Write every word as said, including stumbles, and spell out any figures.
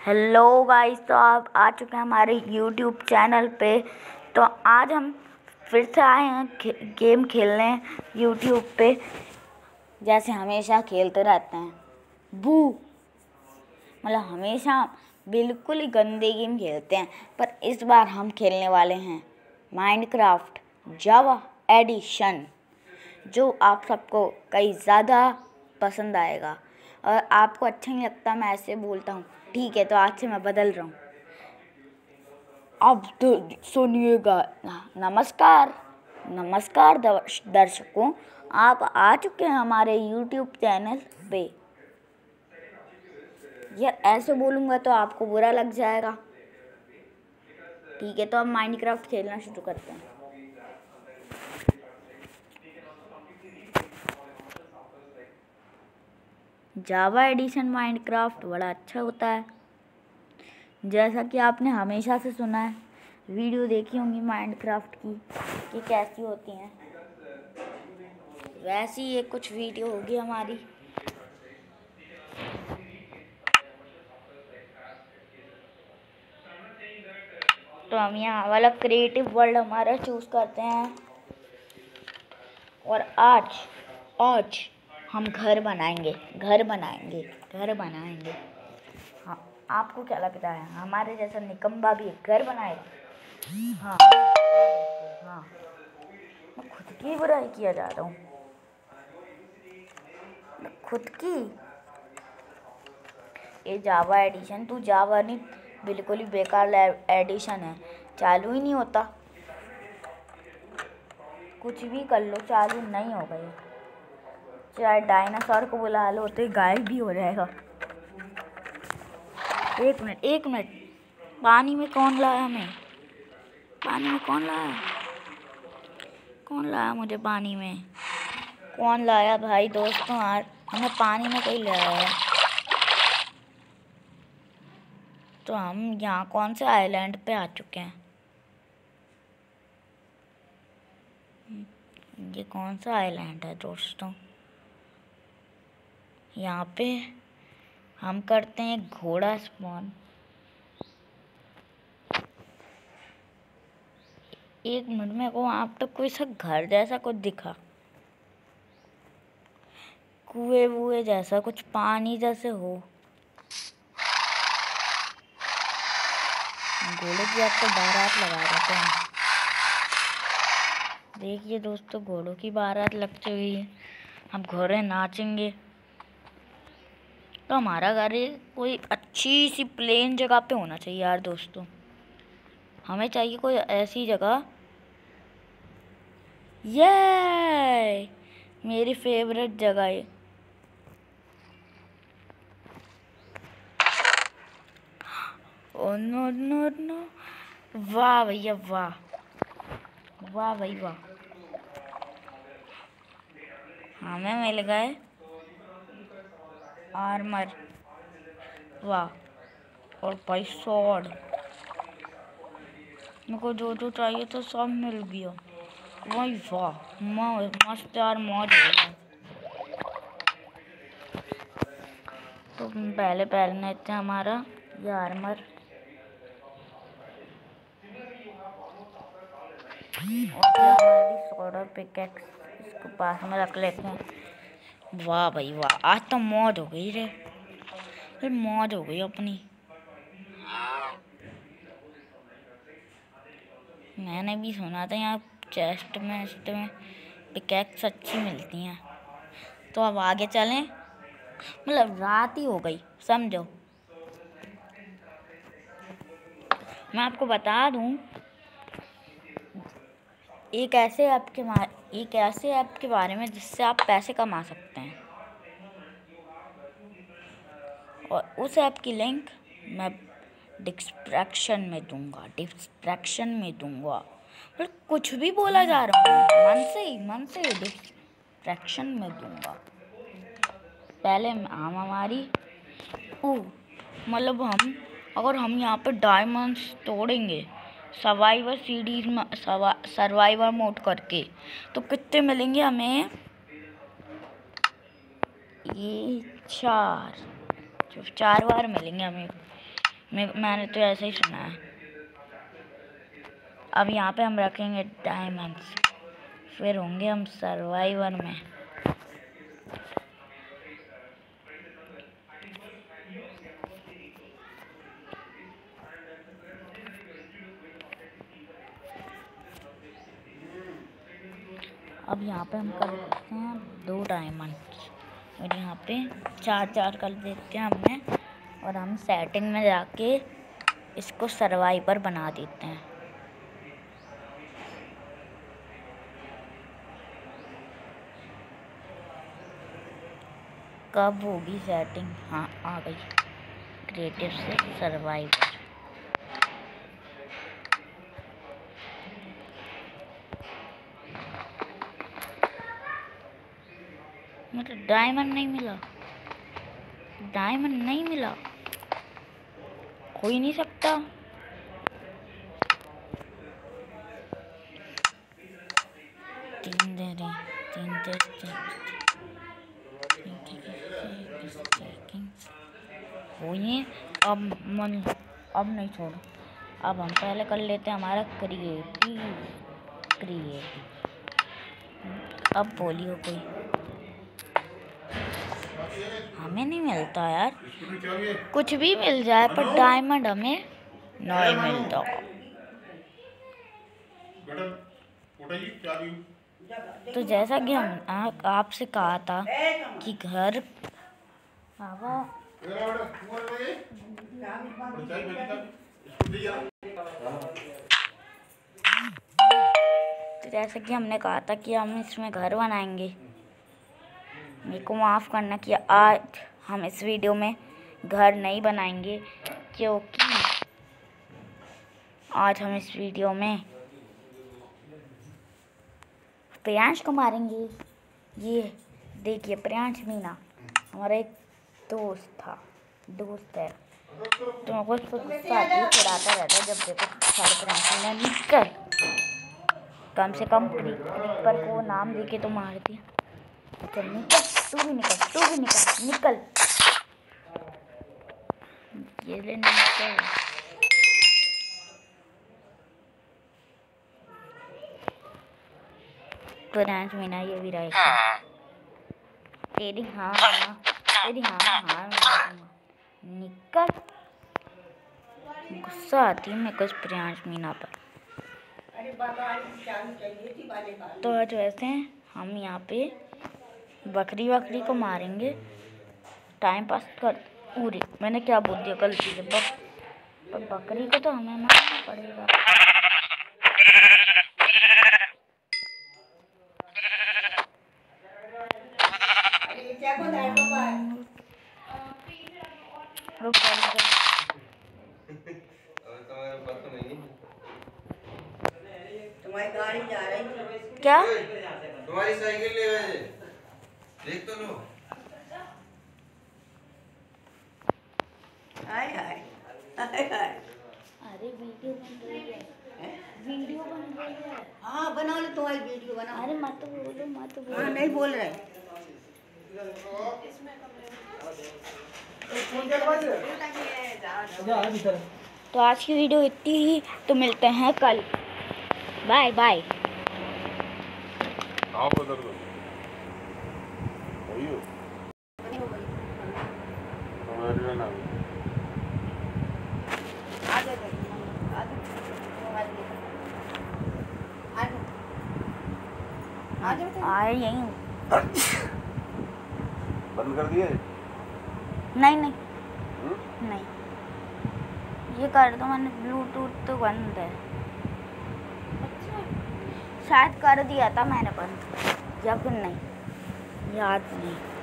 Hello guys, तो आप आ चुके हैं हमारे यूट्यूब चैनल पे। तो आज हम फिर से आए हैं खे, गेम खेलने यूट्यूब पे, जैसे हमेशा खेलते रहते हैं। बू मतलब हमेशा बिल्कुल ही गंदे गेम खेलते हैं, पर इस बार हम खेलने वाले हैं माइनक्राफ्ट जावा एडिशन, जो आप सबको कई ज़्यादा पसंद आएगा। और आपको अच्छा नहीं लगता मैं ऐसे बोलता हूँ, ठीक है, तो आज से मैं बदल रहा हूँ। अब तो सुनिएगा। नमस्कार नमस्कार दर्शकों, आप आ चुके हैं हमारे यूट्यूब चैनल पे। यार ऐसे बोलूँगा तो आपको बुरा लग जाएगा, ठीक है, तो अब माइनक्राफ्ट खेलना शुरू करते हैं। जावा एडिशन माइनक्राफ्ट बड़ा अच्छा होता है, जैसा कि आपने हमेशा से सुना है, वीडियो देखी होंगी माइनक्राफ्ट की कि कैसी होती हैं, वैसी ये कुछ वीडियो होगी हमारी। तो हम यहाँ वाला क्रिएटिव वर्ल्ड हमारा चूज करते हैं, और आज आज हम घर बनाएंगे घर बनाएंगे घर बनाएंगे हाँ, आपको क्या लगता है हमारे जैसा निकम्बा भी घर बनाएगा? हाँ हाँ, मैं खुद की बुराई किया जा रहा हूँ, खुद की। ये जावा एडिशन, तू जावा नहीं, बिल्कुल ही बेकार एडिशन है, चालू ही नहीं होता। कुछ भी कर लो चालू नहीं होगा ये, चाहे डायनासोर को बुला लो तो गायब भी हो जाएगा। एक मिनट एक मिनट पानी में कौन लाया हमें? पानी में कौन लाया कौन लाया मुझे पानी में कौन लाया भाई दोस्तों? यार हमें पानी में कहीं लाया। तो हम यहाँ कौन से आइलैंड पे आ चुके हैं? ये कौन सा आइलैंड है दोस्तों? यहाँ पे हम करते हैं घोड़ा स्पॉन। एक मिनट में को आप तो कोई सा घर जैसा कुछ दिखा, कुएं वुए जैसा कुछ, पानी जैसे हो। घोड़े की आपको बारात लगा देते हैं। देखिए दोस्तों, घोड़ों की बारात लग चुकी है, हम घोड़े नाचेंगे। तो हमारा घर कोई अच्छी सी प्लेन जगह पे होना चाहिए यार दोस्तों, हमें चाहिए कोई ऐसी जगह। ये मेरी फेवरेट जगह है। ओ नो नो नो, वाह भैया वाह, वाह भाई वाह, हमें मिल गए आर्मर, वाह, और भाई स्वॉर्ड। मेरे को जो जो चाहिए तो सब मिल गया, वही वाह, मस्त यार, मौज हो गया। तो पहले पहले लेते हैं हमारा ये आर्मर, और हमारी स्वॉर्ड पिकैक्स इसको पास में रख लेते हैं। वाह भाई वाह, आज तो मौज हो गई रे, फिर मौज हो गई अपनी। मैंने भी सुना था यहाँ चेस्ट में चेस्ट में पिकैक्स अच्छी मिलती हैं। तो अब आगे चलें, मतलब रात ही हो गई समझो। मैं आपको बता दूं, एक ऐसे ऐप के एक ऐसे ऐप के बारे में जिससे आप पैसे कमा सकते हैं, और उस ऐप की लिंक मैं डिस्क्रिप्शन में दूंगा डिस्क्रिप्शन में दूंगा मतलब कुछ भी बोला जा रहा हूँ, मन से ही मन से डिस्क्रिप्शन में दूंगा। पहले हम हमारी ओ मतलब हम अगर हम यहाँ पे डायमंड्स तोड़ेंगे सर्वाइवर सीरीज में, सर्वाइवर मोड करके, तो कितने मिलेंगे हमें? ये चार जो चार बार मिलेंगे हमें। मैं मैंने तो ऐसे ही सुना है। अब यहाँ पे हम रखेंगे डायमंड्स, फिर होंगे हम सर्वाइवर में। अब यहाँ पे हम कर सकते हैं दो डायमंड्स, और यहाँ पे चार चार कर देते हैं हमने, और हम सेटिंग में जाके इसको सर्वाइवर बना देते हैं। कब होगी सेटिंग? हाँ आ गई, क्रिएटिव से सर्वाइवर। मतलब डायमंड नहीं मिला, डायमंड नहीं मिला, हो ही नहीं सकता। तीन दे रहे, तीन दे हो ही। अब मन अब नहीं छोड़ो, अब हम पहले कर लेते हैं हमारा क्रिएटिव क्रिएटिव। अब बोलियो कोई, हमें नहीं मिलता यार, कुछ भी मिल जाए पर डायमंड हमें नहीं मिलता। तो जैसा कि हम आपसे कहा था कि घर बाबा तो जैसा कि हमने कहा था कि हम इसमें घर बनाएंगे। मेरे को माफ़ करना कि आज हम इस वीडियो में घर नहीं बनाएंगे, क्योंकि आज हम इस वीडियो में प्रियांश को मारेंगे। ये देखिए, प्रियांश मीना हमारा एक दोस्त था, दोस्त है, तो मेरे को उस पर गुस्सा आती है, चिढ़ाता रहता है जब देखो सारे प्रियांश मीना निकल। कम से कम क्रीपर को नाम देके तो मार दिया। चल निकल, तू भी निकल, तू भी निकल, निकल ये ले निकल। प्रियांश मीना ये भी रहेगा तेरी। हाँ हाँ तेरी हाँ हाँ निकल। गुस्सा आती है मेरे को इस प्रियांश मीना पर। तो आज वैसे हम यहाँ पे बकरी बकरी को मारेंगे, टाइम पास कर। पूरी मैंने क्या बोल दिया गलती से, बक, पर बकरी को तो हमें मारना पड़ेगा। तुम्हारी गाड़ी जा रही क्या? तुम्हारी साइकिल ले गए, देख तो लो। हाय हाय हाय हाय। अरे वीडियो बन रही है, वीडियो बन रही है। हाँ बना लो, तुम्हारी वीडियो बना। अरे मत बोलो, मत बोलो। हाँ नहीं बोल रहे। तो आज की वीडियो इतनी ही, तो मिलते हैं कल। Bye bye. आए यहीं बंद कर दिए? नहीं नहीं हुँ? नहीं, ये कर दो मैंने, ब्लूटूथ तो बंद है। शायद कर दिया था मैंने बंद, या फिर नहीं, याद नहीं।